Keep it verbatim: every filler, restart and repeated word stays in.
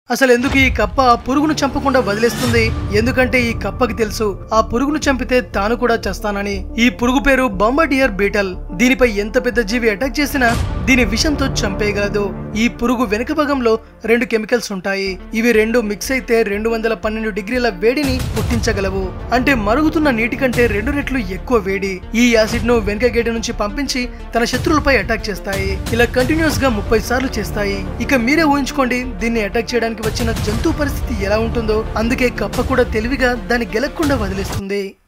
అసలు ఎందుకు ఈ కప్ప ఆ పురుగును చంపకుండా వదిలేస్తుంది? ఎందుకంటే ఈ కప్పకి తెలుసు ఆ పురుగును చంపితే తాను కూడా చస్తానని. ఈ పురుగు పేరు బాంబార్డియర్ బీటల్. దీనిపై ఎంత పెద్ద జీవి అటాక్ చేసినా దీని విషంతో చంపేయగలదు. ఈ పురుగు వెనుక భాగంలో రెండు కెమికల్స్ ఉంటాయి. ఇవి రెండు మిక్స్ అయితే రెండు వందల పన్నెండు డిగ్రీల వేడిని పుట్టించగలవు. అంటే మరుగుతున్న నీటి కంటే రెండు రెట్లు ఎక్కువ వేడి. ఈ యాసిడ్ ను వెనుక గేటు నుంచి పంపించి తన శత్రువులపై అటాక్ చేస్తాయి. ఇలా కంటిన్యూస్ గా ముప్పై సార్లు చేస్తాయి. ఇక మీరే ఊహించుకోండి దీన్ని అటాక్ చేయడానికి వచ్చిన జంతువు పరిస్థితి ఎలా ఉంటుందో. అందుకే కప్ప కూడా తెలివిగా దాన్ని గెలక్కుండా వదిలేస్తుంది.